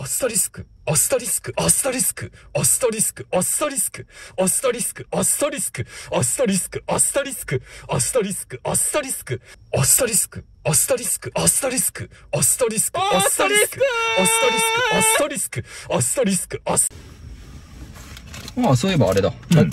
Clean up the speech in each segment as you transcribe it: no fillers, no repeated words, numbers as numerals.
アスタリスク、アスタリスク、アスタリスク、アスタリスク、アスタリスク、アスタリスク、アスタリスク、アスタリスク、アスタリスク、アスタリスク、アスタリスク、アスタリスク、アスタリスク、アスタリスク、アスタリスク、アスタリスク、アスタリスク、アスタリスク、アスタリスク、 まあ、そういえばあれだ。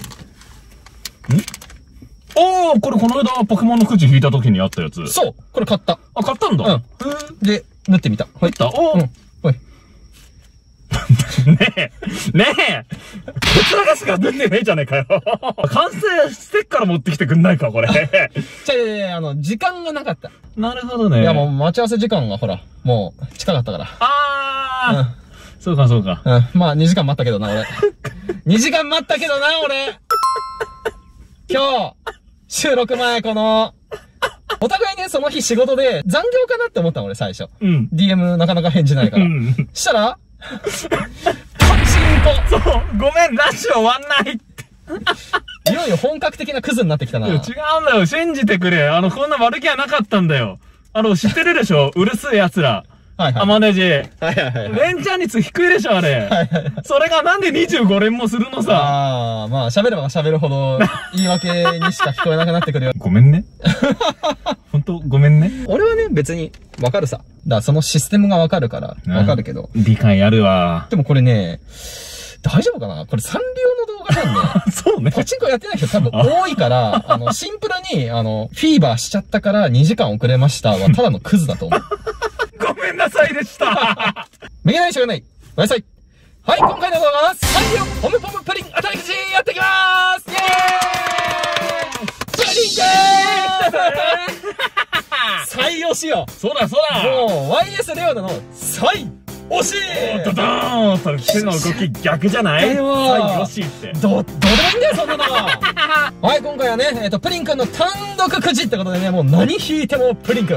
ああ、これこの間ポケモンのくじ引いた時にあったやつ。 そう、これ買った。 あ、買ったんだ。 で、縫ってみた。 入った。おうん。ほい。 ねえ、ねえ、こちらがしか出てねえじゃねえかよ。完成してっから持ってきてくんないか、これ。 時間がなかった。 なるほどね。 いや、もう待ち合わせ時間がほら、もう近かったから。 あー、そうかそうか。 まあ2時間待ったけどな、俺。2時間待ったけどな、俺。今日、収録前この、お互いね、その日仕事で残業かなって思ったの、俺最初。DM なかなか返事ないから。したら、パチンコ。 そう、ごめん、ラッシュ終わんないって。 いよいよ本格的なクズになってきたな。 違うんだよ、信じてくれ。こんな悪気はなかったんだよ。知ってるでしょ、うるせえ奴ら。 はいはい。 アマネジ。 はいはいはい。 連チャン率低いでしょ、あれ。はいはい。それがなんで25連もするのさ。 ああ、まあ喋れば喋るほど言い訳にしか聞こえなくなってくるよ。 ごめんね。ほんと、ごめんね。 俺はね、別にわかるさ。だからそのシステムがわかるから、わかるけど。 理解あるわ。 でもこれね、大丈夫かなこれサンリオの動画なんね。 そうね。 パチンコやってない人多分多いから、シンプルに、フィーバーしちゃったから2時間遅れましたはただのクズだと思う。 ごめんなさいでした。 めげないしょうがない。ごめんなさい。はい、今回の動画は、サンリオポムポムプリン当たりくじやっていきまーすイェーイプリン最推しよ。 そうだそうだ。 もう、YS レオナの最推しドドーンと手の動き逆じゃない？最推しって。 どうでもいいんだよ、そんなのはい、今回はね、プリンくんの単独くじってことでね、もう何引いてもプリンくん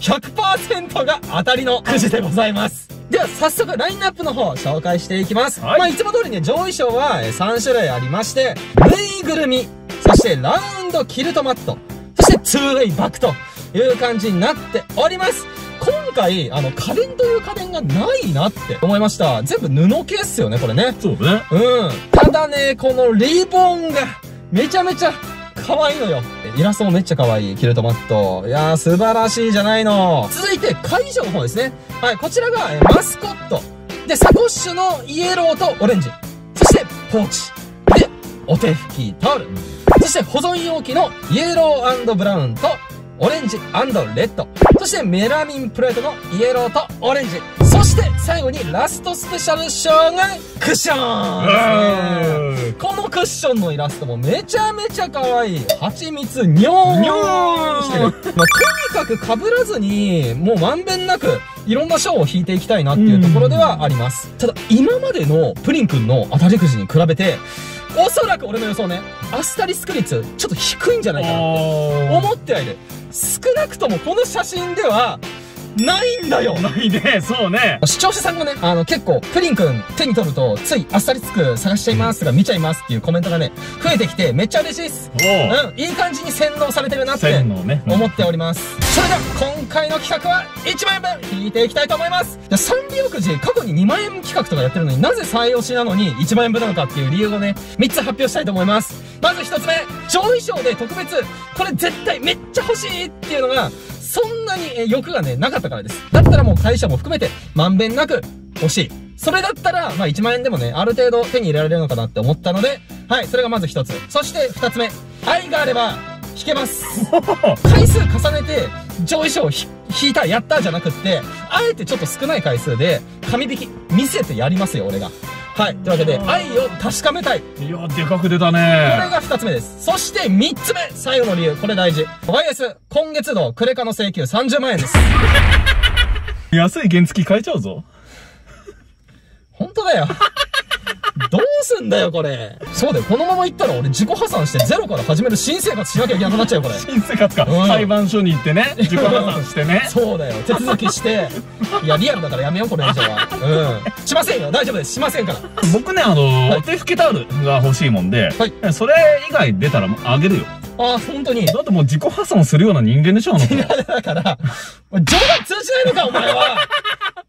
100% が当たりのくじでございます。では、早速ラインナップの方紹介していきます。まあ、いつも通りね、上位賞は3種類ありまして、ぬいぐるみ、そしてラウンドキルトマット、そしてツーウェイバックという感じになっております。今回、家電という家電がないなって思いました。全部布系っすよね、これね。 そうね。 ただね、このリボンがめちゃめちゃ可愛いのよ。イラストもめっちゃ可愛い。キルトマット。いやー、素晴らしいじゃないの。続いて、会場の方ですね。はい、こちらが、マスコット。で、サコッシュのイエローとオレンジ。そして、ポーチ。で、お手拭きタオル。そして、保存容器のイエロー&ブラウンと、オレンジ&レッド。そしてメラミンプレートのイエローとオレンジ。そして最後にラストスペシャル賞がクッションですね。このクッションのイラストもめちゃめちゃ可愛い。蜂蜜にょーんしてる。まあ、とにかく被らずに、もうまんべんなくいろんな賞を引いていきたいなっていうところではあります。ただ今までのプリンくんの当たりくじに比べて、おそらく俺の予想ね、アスタリスク率ちょっと低いんじゃないかなって思ってはいる。少なくともこの写真ではないんだよ。 ないね、そうね。 視聴者さんがね、結構、プリンくん手に取ると、ついアスタリスク探しちゃいますとか見ちゃいますっていうコメントがね、増えてきてめっちゃ嬉しいっす。いい感じに洗脳されてるなって思っております。それでは、今回の企画は1万円分引いていきたいと思います。サンリオくじ過去に2万円企画とかやってるのになぜ最推しなのに1万円分なのかっていう理由をね、3つ発表したいと思います。まず1つ目、上位賞で特別、これ絶対めっちゃ欲しいっていうのが、そんなに欲がね、なかったからです。だったらもう会社も含めて、まんべんなく欲しい。それだったら、まあ1万円でもね、ある程度手に入れられるのかなって思ったので、はい、それがまず1つ。そして2つ目、愛があれば、引けます。回数重ねて、上位賞を引いた、やったじゃなくって、あえてちょっと少ない回数で、紙引き、見せてやりますよ、俺が。はい。というわけで、愛を確かめたい。 いや、でかく出たね。 これが2つ目です。そして3つ目、最後の理由。これ大事。YS、今月度、クレカの請求30万円です。 安い原付買えちゃうぞ。 本当だよ。どうすんだよ、これ。そうだよ。このまま行ったら俺自己破産してゼロから始める新生活しなきゃいけなくなっちゃうよ、これ。 新生活か。裁判所に行ってね。自己破産してね。 そうだよ。手続きして。いや、リアルだからやめよう、これ以上は。しませんよ。大丈夫です。しませんから。 僕ね、お手拭きタオルが欲しいもんで、それ以外出たらあげるよ。 ああ、本当に。 だってもう自己破産するような人間でしょ、あの子。 だから、冗談通じないのか、お前は。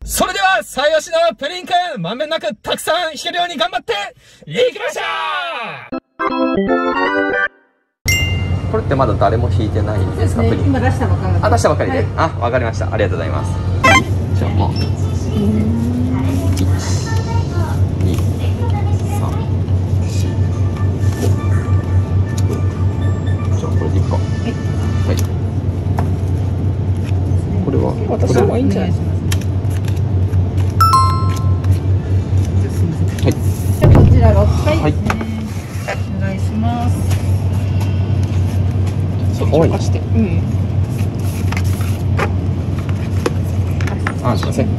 それでは、最押しのプリンくん、まんべんなくたくさん弾けるように頑張っていきましょう。これってまだ誰も弾いてないんですか？プリン。 今出したばかり。 あ、出したばかりで。あ、わかりました。ありがとうございます。じゃあ、まあ。1、2、3、4、5。じゃあ、これでいいか。はい。これは、私もいいんじゃないですか。はい。 こちら6回はい。 お願いします。 多い。あ、すいません。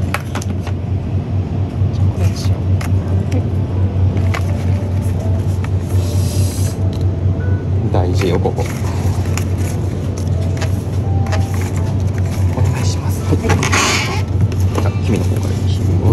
大事よ、ここ。お願いします。はい。じゃあ、君の方からいきます。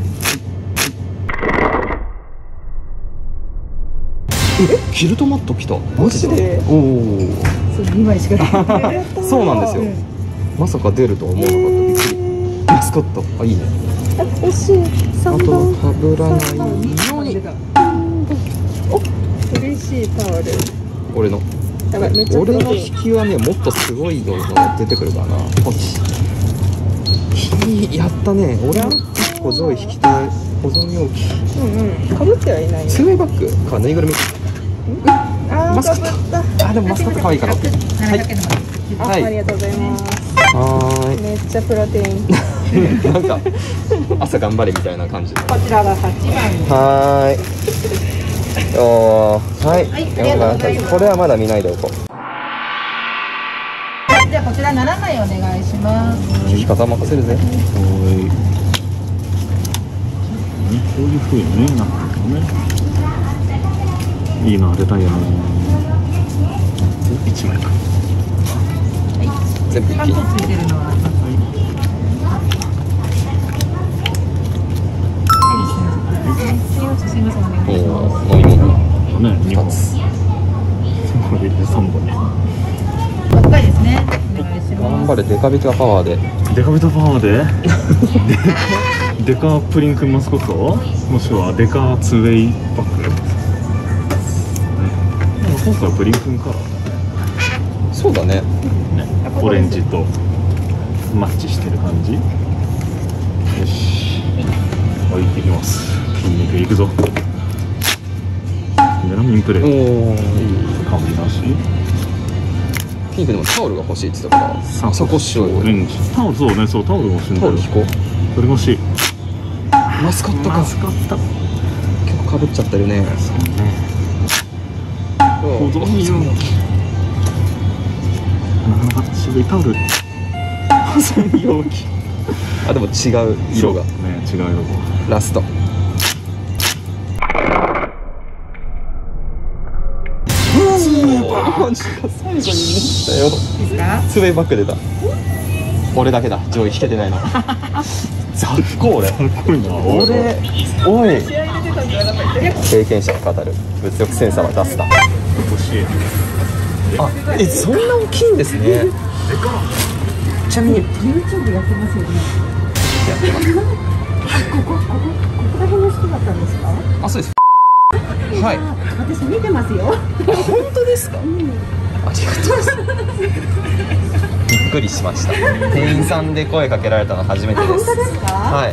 キルトマット来た。マジで。おお。 そう2枚しかない。 そうなんですよ。まさか出るとは思わなかった。びっくり。マスコット。あ、いいね。 欲しい。 あとはかぶらないように。 嬉しいタオル。 俺の。俺の引きはね、もっとすごいのが出てくるからな。ポチ。やったね。俺は1個上位引きたい。保存容器。 かぶってはいない。 ツーウェイバッグかぬいぐるみ。マスコット。あ、でもマスコット可愛いから。はい。 はい。ありがとうございます。 はめっちゃプロテイン。 ーい。なんか朝頑張れみたいな感じ。 こちらが8番。 はーい。おー、はい。 はいありがとうございますこれはまだ見ないでおこう。 じゃあこちら7枚お願いします。 引き方任せるぜ。 こういう風にね、なってるのね。いいの当てたいよな。1枚か。 全部一気に。 ついてるのは。すみませんお願いします。 おー、飲み物。 ね、2本。 2つ。 これで3本。 ばっかりですね。お願いします。 頑張れ、デカビカパワーで。 デカビタパワーでデカプリンクマスコット、もしくはデカツーウェイバッグ、でも今回はプリンくんからそうだね。 ね、オレンジとマッチしてる感じ。よし、はい、行きます。筋肉いくぞ。メラミンプレート、 おー、いい。 香りなし。 ピンクでもタオルが欲しいって言ってたから。サコッシュオレンジ。タオル、そうね、そう、タオルが欲しいんだよ。 タオル引こう。 それ欲しい。 マスコットか。 マスコット。 結構かぶっちゃってるね。 そうね。 保保存容器。なかなか渋いタオル。保存容器。 あ、でも違う色が。 ね、違う色。 ラスト。マジか、最後に出たよ。ツーウェイバック出た。俺だけだ、上位引けてないの。ざっこ俺。 かっこいいな。 俺、おい。経験者が語る物欲センサーは出すだ。 欲しい。 あ、そんな大きいんですね。ちなみに YouTube やってますよね。 やってます。 ここら辺の人だったんですか？ あ、そうです。はい。 私見てますよ。 本当ですか？ありがとうございます。びっくりしました。店員さんで声かけられたの初めてです。 本当ですか？ はい。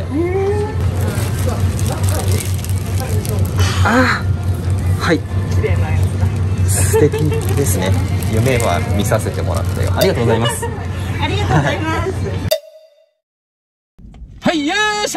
あー、はい。 綺麗なやつだ。 素敵ですね。夢は見させてもらったよ。ありがとうございます。 ありがとうございます。 はい、優勝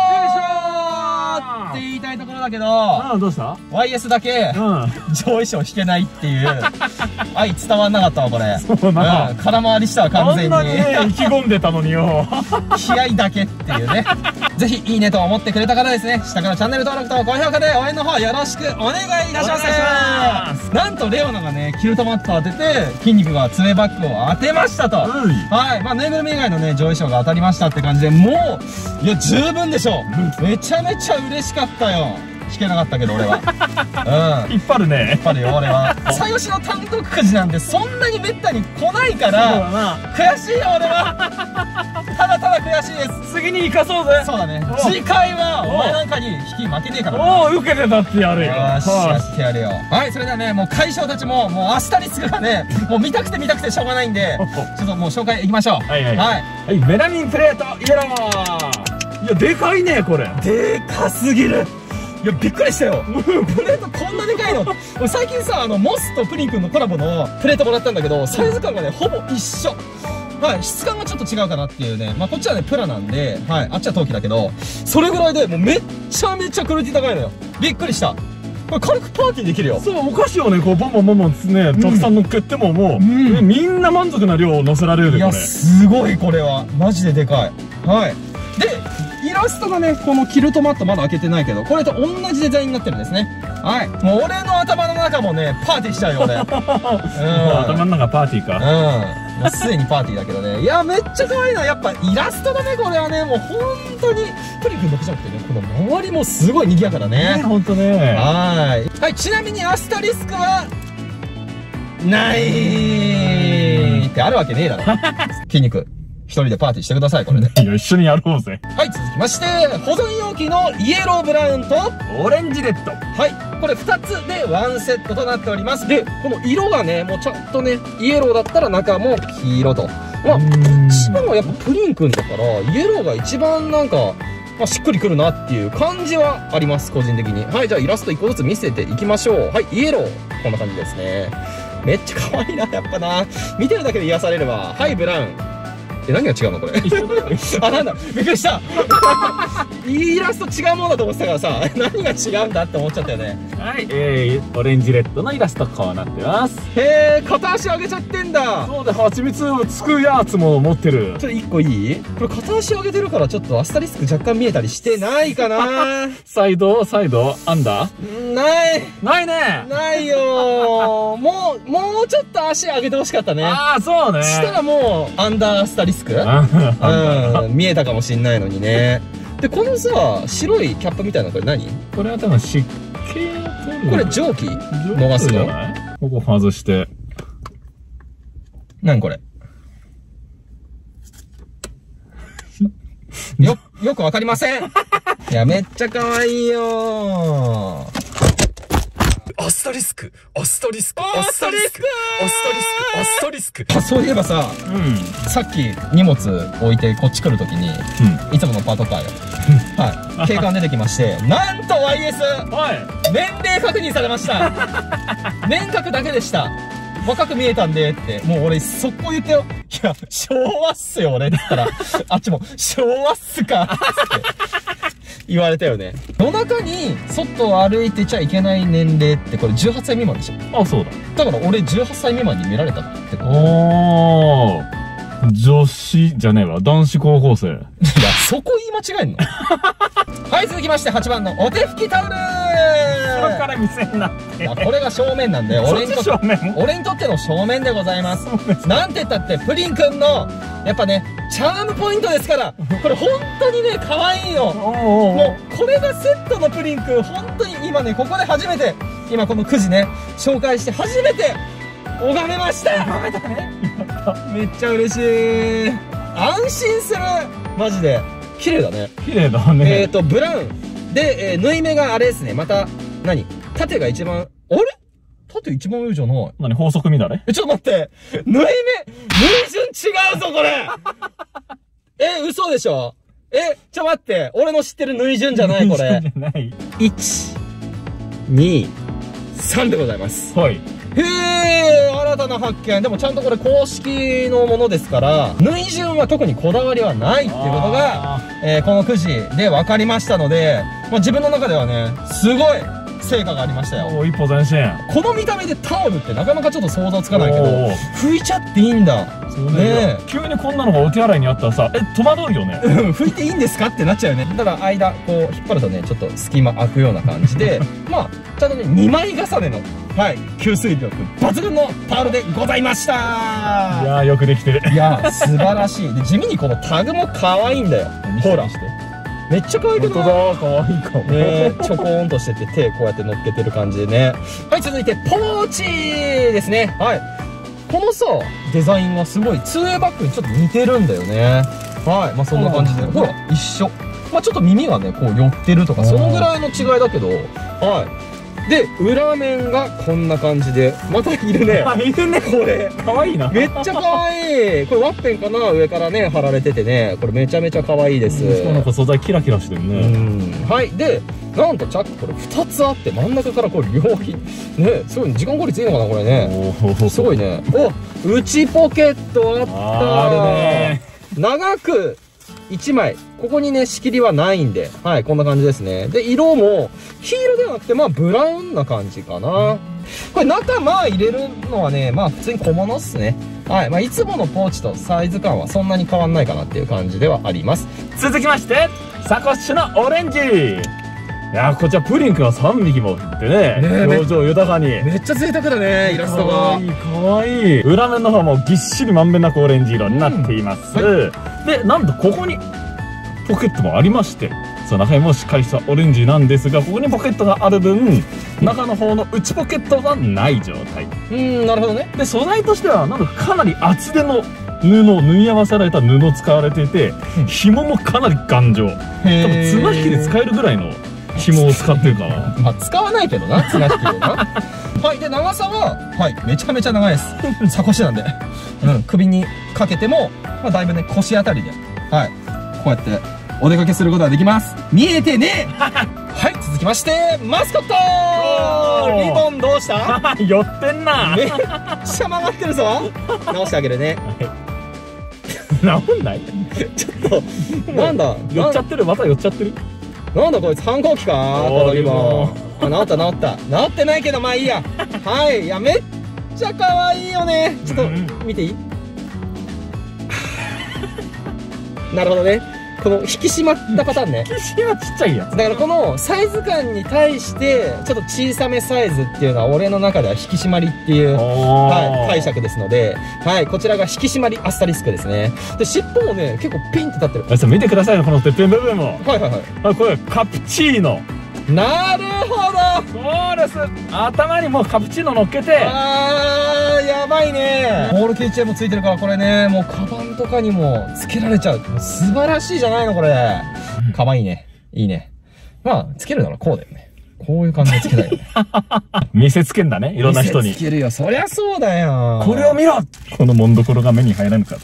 って言いたいところだけど、 ああ、どうした？ YS だけ上位賞引けないっていう愛伝わんなかったわこれ。 そうな。 空回りしたわ完全に。 あんなにね、意気込んでたのによ。 気合だけっていうね。ぜひいいねと思ってくれた方ですね、下からチャンネル登録と高評価で応援の方よろしくお願いいたします。なんとレオナがね、キルトマットを当てて、筋肉がツーウェイバッグを当てましたと。はい。まあ、ぬいぐるみ以外のね、上位賞が当たりましたって感じで、もう、いや、十分でしょう。めちゃめちゃ嬉しかったよ。 引けなかったけど俺は。うん。 引っ張るね。 引っ張るよ、俺は。最吉の単独くじなんてそんなにめったに来ないかそうだら、 な。 悔しいよ、俺は。ただただ悔しいです。 次に生かそうぜ。 そうだね。 お次回は、お前なんかに引き負けねえからな。 おお、受けてたってやるよ。 よーし、やってやるよ。はい、それではね、もう会長たちも、もうアスタリスクがね、もう見たくてしょうがないんで、ちょっともう紹介いきましょう。 はいはいはい。 はい、メラミンプレートイエロー。いや、でかいね、これ。 でかすぎる。いや、びっくりしたよ。プレートこんなでかいの。俺最近さ、モスとプリンくんのコラボのプレートもらったんだけど、サイズ感がね、ほぼ一緒。はい、質感がちょっと違うかなっていうね。まあ、こっちはね、プラなんで、はい、あっちは陶器だけど、それぐらいでもうめっちゃめちゃクオリティ高いのよ。びっくりした。これ軽くパーティーできるよ。 そう、お菓子をね、こう、ボンボンボンボンね、たくさん乗っけてももう、ねみんな満足な量を乗せられるで、 いや、 これ。 すごい、これは。マジででかい。はい。で、イラストがね、このキルトマットまだ開けてないけど、これと同じデザインになってるんですね。はい。もう俺の頭の中もね、パーティーしちゃうよ、俺。 もう頭の中パーティーか。 もうすでにパーティーだけどね。いや、めっちゃ可愛いな。やっぱイラストだね、これはね。もう本当に、プリンくんだけじゃなくてね、この周りもすごい賑やかだね。 ほんとね。 はい。はい、ちなみにアスタリスクは、ないってあるわけねえだろ。筋肉。一人でパーティーしてください、これで。 いや、一緒にやろうぜ。 はい、続きまして、保存容器のイエローブラウンと、 オレンジレッド。 はい、これ2つでワンセットとなっております。で、この色がね、もうちゃんとね、イエローだったら中も黄色と。まあ、一番はやっぱプリンくんだから、イエローが一番なんか、まあ、しっくりくるなっていう感じはあります、個人的に。はい、じゃあイラスト1個ずつ見せていきましょう。はい、イエロー。こんな感じですね。めっちゃ可愛いな、やっぱな。見てるだけで癒されるわ。はい、ブラウン。何が違うのこれ。あ、なんだ。びっくりした。イラスト違うものだと思ってたからさ、何が違うんだって思っちゃったよね。 はい、オレンジレッドのイラストこうなってます。 へえ、片足上げちゃってんだ。 そうで、蜂蜜をつくやつも持ってる。 ちょっと1個いい？これ片足上げてるからちょっとアスタリスク若干見えたりしてないかな。 サイドアンダーないね。 ないよー。もうちょっと足上げてほしかったね。 ああ、そうね。 したらもう、アンダーアスタリスク見えたかもしんないのにね。で、このさ、白いキャップみたいなのこれ何？ これは多分湿気を取る。 これ蒸気逃すの？ ここ外して。 何これ？よくわかりません。いや、めっちゃ可愛いよー。 アスタリスク、アスタリスク、アスタリスク、アスタリスク、アスタリスク。 あ、そういえばさ、さっき荷物置いてこっち来るときに、いつものパトカーよ。はい。警官出てきまして、なんと YS! 年齢確認されました。年額だけでした。若く見えたんでって、もう俺速攻言ってよ。いや、昭和っすよ俺って言ったら、あっちも、昭和っすかって言われたよね。夜中に外を歩いてちゃいけない年齢ってこれ18歳未満でしょ。 あ、そうだ。 だから俺18歳未満に見られたってこと。 おー。女子じゃねえわ。男子高校生。いや、 そこ言い間違えんのはい、続きまして8番のお手拭きタオル。 後ろから見せんなって。 これが正面なんで、俺にとっての正面でございます。なんて言ったってプリンくんのやっぱねチャームポイントですから、これ本当にね可愛いよ。もうこれがセットのプリンくん、本当に今ねここで初めて、今このくじね紹介して初めて拝めました。拝めたね。めっちゃ嬉しい。安心する。マジで綺麗だね。 綺麗だね。 ブラウンで、縫い目があれですね。また縦が一番、あれ縦一番上じゃない。 何法則乱れ？ ちょっと待って。縫い順違うぞ、これ嘘でしょ？ちょ待って。俺の知ってる縫い順じゃない、これ。1、2、3でございます。 はい。 へえ、新たな発見。でもちゃんとこれ公式のものですから、縫い順は特にこだわりはないっていうことが、このくじで分かりましたので、まあ、自分の中ではね、すごい成果がありましたよ。 一歩前進。 この見た目でタオルってなかなかちょっと想像つかないけど、拭いちゃっていいんだ。 ね、急にこんなのがお手洗いにあったらさ、戸惑うよね。 拭いていいんですかってなっちゃうよね。ただ間こう引っ張るとね、ちょっと隙間開くような感じでまあちゃんとね2枚重ねの、はい、吸水力抜群のタオルでございました。いやー、よくできてる。 いやー素晴らしい。で地味にこのタグも可愛いんだよ。ほらめっちゃ可愛くない？ 本当だ、可愛いかも。 ね、ちょこーんとしてて、手こうやって乗っけてる感じでね。はい、続いて、ポーチですね。はい。このさ、デザインがすごい、2way バッグにちょっと似てるんだよね。はい。まあ、そんな感じで。ほら、一緒。まあ、ちょっと耳がね、こう寄ってるとか、そのぐらいの違いだけど、はい。で、裏面がこんな感じで、またいるね。 いるね、 これ。 可愛いな。 めっちゃ可愛い。これワッペンかな、上からね、貼られててね。これめちゃめちゃ可愛いです。 なんか素材キラキラしてるね。 はい。で、なんとチャックこれ2つあって、真ん中からこれ両ひ、ね、すごい時間効率いいのかな、これね。すごいね。お、内ポケットあった。 あるね。 長く1枚。ここにね、仕切りはないんで。はい、こんな感じですね。で、色も、黄色ではなくて、まあ、ブラウンな感じかな。これ中、まあ、入れるのはね、まあ、普通に小物っすね。はい。まあ、いつものポーチとサイズ感はそんなに変わんないかなっていう感じではあります。 続きまして、サコッシュのオレンジ。いやー、こちらプリンクが3匹もってね、表情豊かに。 めっちゃ贅沢だね、イラストが。 かわいい、かわいい。裏面の方もぎっしりまんべんなくオレンジ色になっています。で、なんとここにポケットもありまして、その中にもしっかりしたオレンジなんですが、ここにポケットがある分、中の方の内ポケットがない状態。 なるほどね。 で、素材としては、なんとかなり厚手の縫い合わせられた布を使われていて、紐もかなり頑丈。多分綱引きで使えるぐらいの紐を使ってるかな。 まあ、使わないけどな、綱引きでな。はい。で、長さは、はい、めちゃめちゃ長いです。サコッシュなんで。首にかけても、まあ、だいぶね、腰あたりで、はい、こうやって、お出かけすることができます。見えてねはい、続きまして、マスコットリボンどうした寄ってんな。 めっちゃ曲がってるぞ。直してあげるね。 治んないちょっと、なんだ寄っちゃってる、また寄っちゃってる。 なんだこいつ、反抗期かこのリボン。あ、治った治った。治ってないけど、まあいいや。はい。いや、めっちゃ可愛いよね。ちょっと、見ていいなるほどね。この引き締まったパターンね。 引き締まちっちゃいやつ。 だからこのサイズ感に対してちょっと小さめサイズっていうのは俺の中では引き締まりっていう、はい、解釈ですので、はい、こちらが引き締まりアスタリスクですね。で、尻尾もね結構ピンって立ってる。 見てくださいよ、このてっぺん部分も。 はいはいはい。 あ、これカプチーノ。 なるほど、 そうです。頭にもうカプチーノ乗っけて。 あー、やばいね。ボールキーチェーンもついてるから、これね、もうカバンとかにもつけられちゃう。もう素晴らしいじゃないのこれ。かわいいね。いいね。まあつけるならこうだよね。こういう感じでつけたいよね。 見せつけんだね、いろんな人に。 見せつけるよ、そりゃそうだよ。 これを見ろ。このもんどころが目に入らぬか。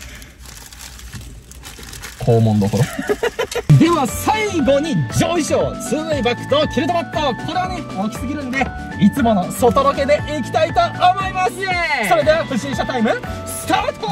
肛門どころ。では最後に上位賞 2way バッグとキルトマット。これはね大きすぎるんでいつもの外ロケでいきたいと思います。それでは不審者タイムスタート。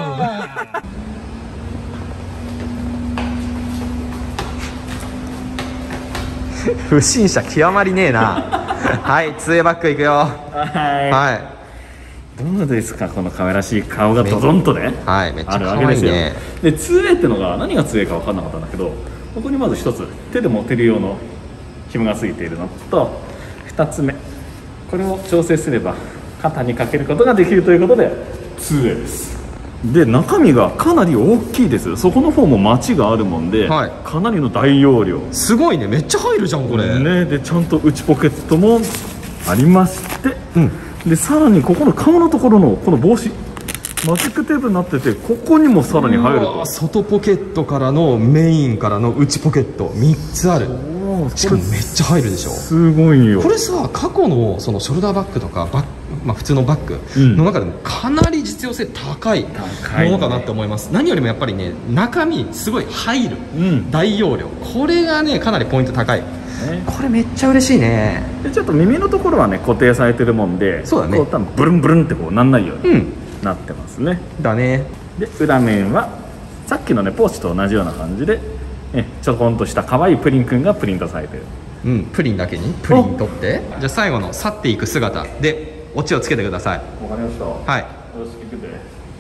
不審者極まりねえな。はい、2way バッグいくよ。はい。 どうですか、この可愛らしい顔がドドンとね、 はい、めっちゃあるわ可けですよ。 愛いね。 で、2way ってのが何が 2way か分かんなかったんだけど、ここにまず一つ手で持てる用の紐がついているのと、2つ目これを調整すれば肩にかけることができるということで 2way です。で、中身がかなり大きいです。そこの方もマチがあるもんで、 はい、 かなりの大容量。 すごいね、めっちゃ入るじゃんこれね。で、ちゃんと内ポケットもありまして、でさらにここの顔のところのこの帽子マジックテープになってて、ここにもさらに入ると。 外ポケットからのメインからの内ポケット3つある。しかもめっちゃ入るでしょ。 すごいよ。 これさ、過去のそのショルダーバッグとかまあ、普通のバッグの中でもかなり実用性高いものかなって思います。何よりもやっぱりね、中身すごい入る、大容量、これがねかなりポイント高い。これめっちゃ嬉しいね。 で、ちょっと耳のところはね固定されてるもんで、 そうだね、 こう多分ブルンブルンってこうなんないようになってますね。 だね。で、 裏面はさっきのねポーチと同じような感じで、ちょこんとした可愛いプリンくんがプリントされてる。 プリンだけにプリン取って、じゃあ最後の去っていく姿でオチをつけてください。 わかりました。 はい。 よろしく行く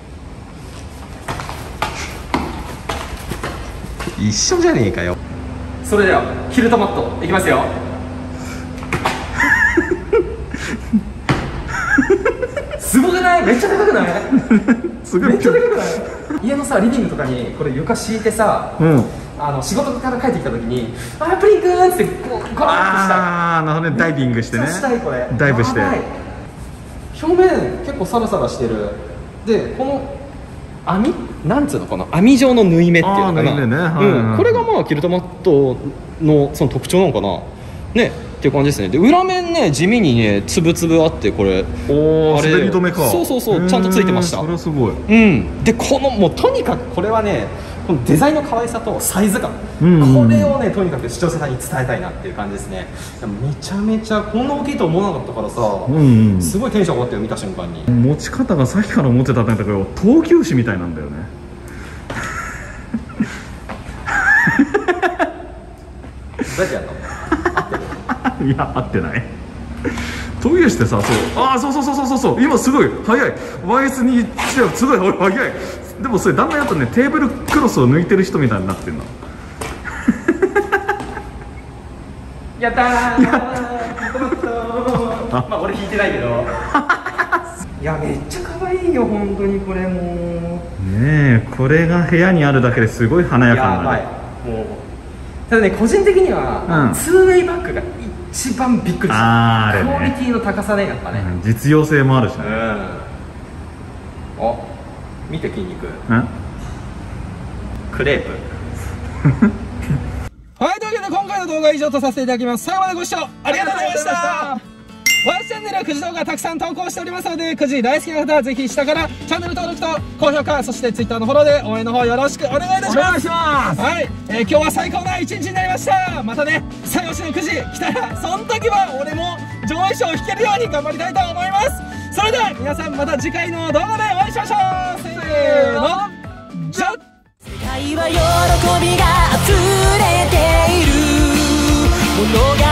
で。 一緒じゃねえかよ。それではキルトマットいきますよ。すごくない？めっちゃ高くない？ すごいめっちゃでかくない？家のさリビングとかにこれ床敷いてさ、仕事から帰ってきた時に「プリンくん!」ってこうゴロッとしたい。 ああ、なるほどね。ダイビングしてね。 したいこれ。 ダイブして。 表面結構サラサラしてる。でこの網なんつうのかな、網状の縫い目っていうのかな、 縫い目ね、 これがまあキルトマットのその特徴なのかなねっていう感じですね。で裏面ね地味にねつぶつぶあって、これおお、滑り止めか。 そうそうそう、ちゃんとついてました。 それはすごい。 でこのもうとにかくこれはね、このデザインの可愛さとサイズ感、これをねとにかく視聴者さんに伝えたいなっていう感じですね。めちゃめちゃこんな大きいと思わなかったからさ、すごいテンション上がったよ見た瞬間に。 持ち方がさっきから思ってたんだけど、闘牛士みたいなんだよね。 どうやってやったの？ いや、合ってない。闘牛士ってさ、そう今すごい早い。YS2 すごい早い。でもそれだんだんやっとね、テーブルクロスを抜いてる人みたいになってるの。 やったー。まあ俺弾いてないけど。いやめっちゃ可愛いよ本当にこれもう。 ねえ、これが部屋にあるだけですごい華やかになる。 もうただね個人的には、2way バッグが一番びっくりした。クオリティの高さね、やっぱね。 実用性もあるしね。 お、見て筋肉。クレープ。はい、というわけで今回の動画は以上とさせていただきます。最後までご視聴ありがとうございました。YSチャンネルはくじ動画たくさん投稿しておりますので、くじ大好きな方はぜひ下からチャンネル登録と高評価、そして Twitter のフォローで応援の方よろしくお願いいたします。はい、今日は最高な一日になりました。またね、最後しのくじ来たら、その時は俺も上位賞を引けるように頑張りたいと思います。それでは皆さんまた次回の動画でお会いしましょう。せーの、じゃっ。世界は喜びが溢れているものが